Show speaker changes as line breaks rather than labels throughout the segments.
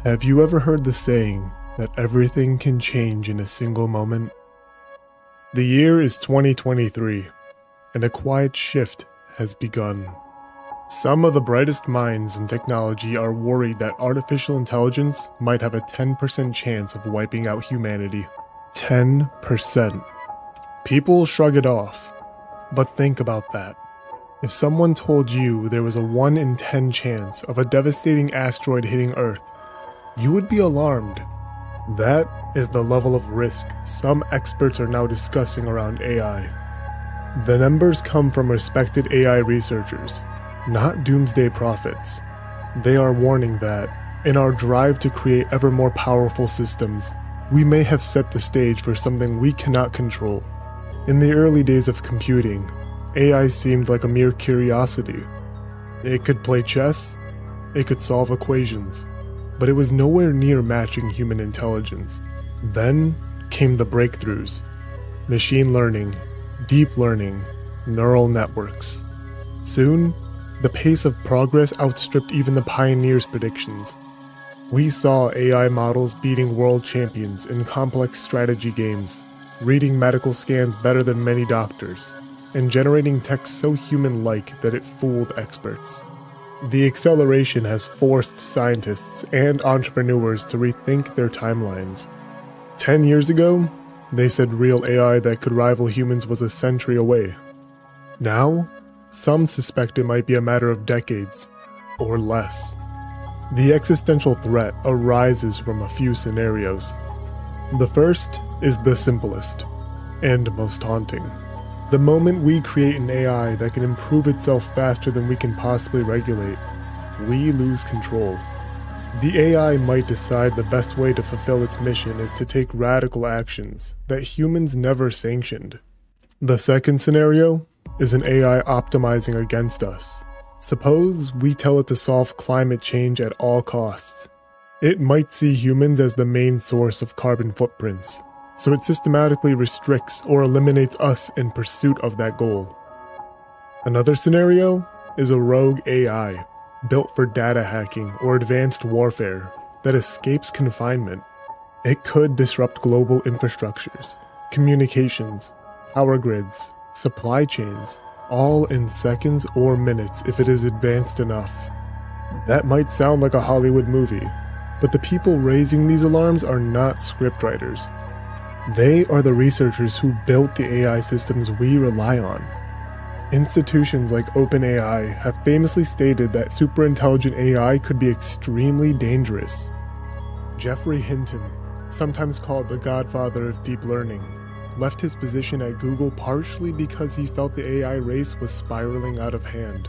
Have you ever heard the saying that everything can change in a single moment? The year is 2023, and a quiet shift has begun. Some of the brightest minds in technology are worried that artificial intelligence might have a 10% chance of wiping out humanity. 10%. People shrug it off, but think about that. If someone told you there was a 1 in 10 chance of a devastating asteroid hitting Earth, you would be alarmed. That is the level of risk some experts are now discussing around AI. The numbers come from respected AI researchers, not doomsday prophets. They are warning that, in our drive to create ever more powerful systems, we may have set the stage for something we cannot control. In the early days of computing, AI seemed like a mere curiosity. It could play chess, it could solve equations, but it was nowhere near matching human intelligence. Then came the breakthroughs: machine learning, deep learning, neural networks. Soon, the pace of progress outstripped even the pioneers' predictions. We saw AI models beating world champions in complex strategy games, reading medical scans better than many doctors, and generating text so human-like that it fooled experts. The acceleration has forced scientists and entrepreneurs to rethink their timelines. 10 years ago, they said real AI that could rival humans was a century away. Now, some suspect it might be a matter of decades, or less. The existential threat arises from a few scenarios. The first is the simplest, and most haunting. The moment we create an AI that can improve itself faster than we can possibly regulate, we lose control. The AI might decide the best way to fulfill its mission is to take radical actions that humans never sanctioned. The second scenario is an AI optimizing against us. Suppose we tell it to solve climate change at all costs. It might see humans as the main source of carbon footprints, so it systematically restricts or eliminates us in pursuit of that goal. Another scenario is a rogue AI, built for data hacking or advanced warfare, that escapes confinement. It could disrupt global infrastructures, communications, power grids, supply chains, all in seconds or minutes if it is advanced enough. That might sound like a Hollywood movie, but the people raising these alarms are not scriptwriters. They are the researchers who built the AI systems we rely on. Institutions like OpenAI have famously stated that superintelligent AI could be extremely dangerous. Geoffrey Hinton, sometimes called the godfather of deep learning, left his position at Google partially because he felt the AI race was spiraling out of hand.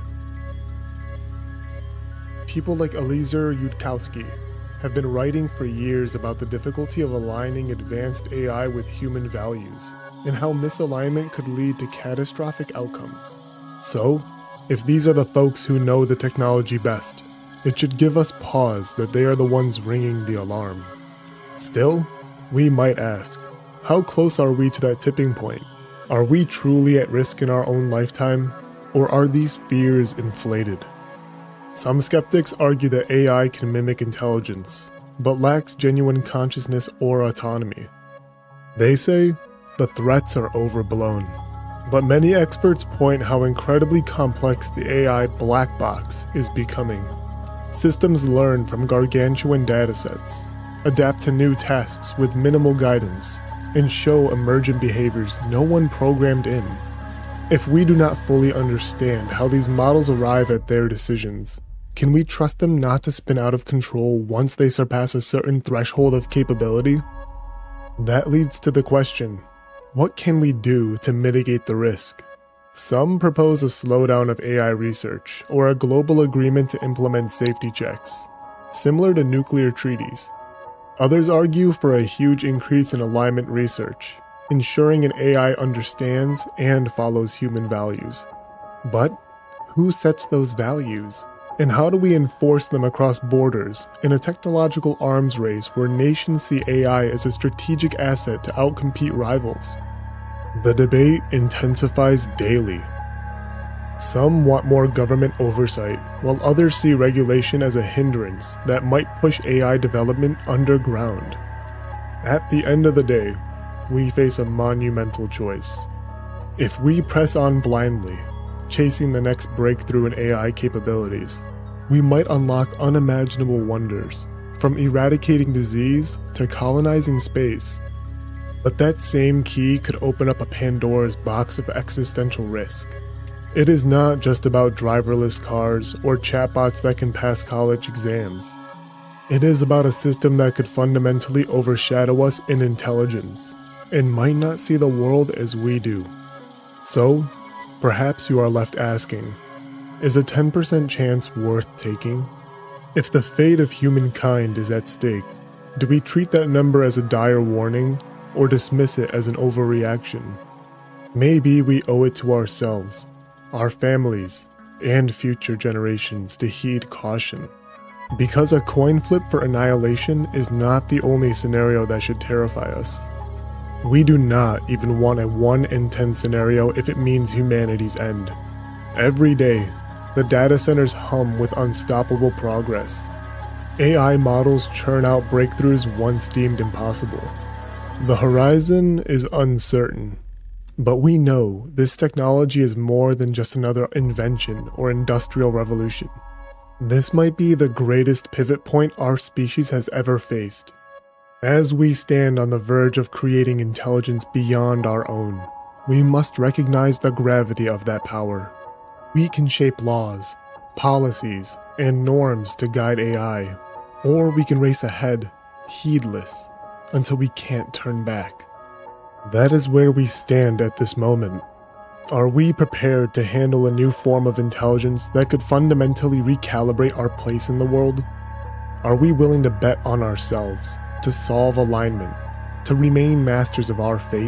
People like Eliezer Yudkowsky have been writing for years about the difficulty of aligning advanced AI with human values, and how misalignment could lead to catastrophic outcomes. So, if these are the folks who know the technology best, it should give us pause that they are the ones ringing the alarm. Still, we might ask, how close are we to that tipping point? Are we truly at risk in our own lifetime, or are these fears inflated? Some skeptics argue that AI can mimic intelligence, but lacks genuine consciousness or autonomy. They say the threats are overblown, but many experts point how incredibly complex the AI black box is becoming. Systems learn from gargantuan datasets, adapt to new tasks with minimal guidance, and show emergent behaviors no one programmed in. If we do not fully understand how these models arrive at their decisions, can we trust them not to spin out of control once they surpass a certain threshold of capability? That leads to the question, what can we do to mitigate the risk? Some propose a slowdown of AI research or a global agreement to implement safety checks, similar to nuclear treaties. Others argue for a huge increase in alignment research, ensuring an AI understands and follows human values. But who sets those values? And how do we enforce them across borders in a technological arms race where nations see AI as a strategic asset to outcompete rivals? The debate intensifies daily. Some want more government oversight, while others see regulation as a hindrance that might push AI development underground. At the end of the day, we face a monumental choice. If we press on blindly, chasing the next breakthrough in AI capabilities, we might unlock unimaginable wonders, from eradicating disease to colonizing space. But that same key could open up a Pandora's box of existential risk. It is not just about driverless cars or chatbots that can pass college exams. It is about a system that could fundamentally overshadow us in intelligence, and might not see the world as we do. So, perhaps you are left asking, is a 10% chance worth taking? If the fate of humankind is at stake, do we treat that number as a dire warning, or dismiss it as an overreaction? Maybe we owe it to ourselves, our families, and future generations to heed caution. Because a coin flip for annihilation is not the only scenario that should terrify us. We do not even want a 1 in 10 scenario if it means humanity's end. Every day, the data centers hum with unstoppable progress. AI models churn out breakthroughs once deemed impossible. The horizon is uncertain, but we know this technology is more than just another invention or industrial revolution. This might be the greatest pivot point our species has ever faced. As we stand on the verge of creating intelligence beyond our own, we must recognize the gravity of that power. We can shape laws, policies, and norms to guide AI, or we can race ahead, heedless, until we can't turn back. That is where we stand at this moment. Are we prepared to handle a new form of intelligence that could fundamentally recalibrate our place in the world? Are we willing to bet on ourselves, to solve alignment, to remain masters of our fate?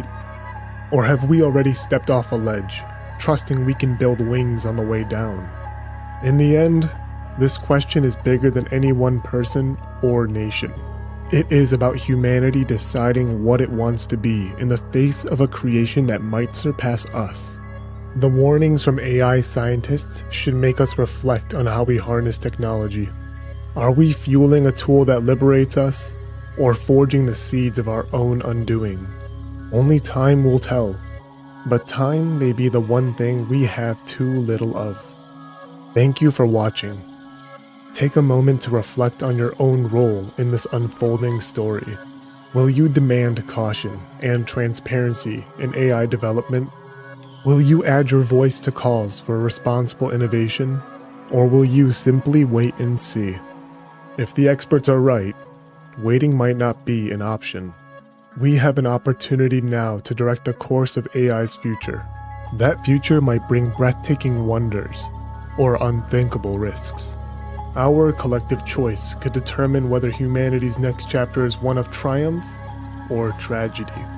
Or have we already stepped off a ledge, trusting we can build wings on the way down? In the end, this question is bigger than any one person or nation. It is about humanity deciding what it wants to be in the face of a creation that might surpass us. The warnings from AI scientists should make us reflect on how we harness technology. Are we fueling a tool that liberates us, or forging the seeds of our own undoing? Only time will tell, but time may be the one thing we have too little of. Thank you for watching. Take a moment to reflect on your own role in this unfolding story. Will you demand caution and transparency in AI development? Will you add your voice to calls for responsible innovation? Or will you simply wait and see? If the experts are right, waiting might not be an option. We have an opportunity now to direct the course of AI's future. That future might bring breathtaking wonders, or unthinkable risks. Our collective choice could determine whether humanity's next chapter is one of triumph or tragedy.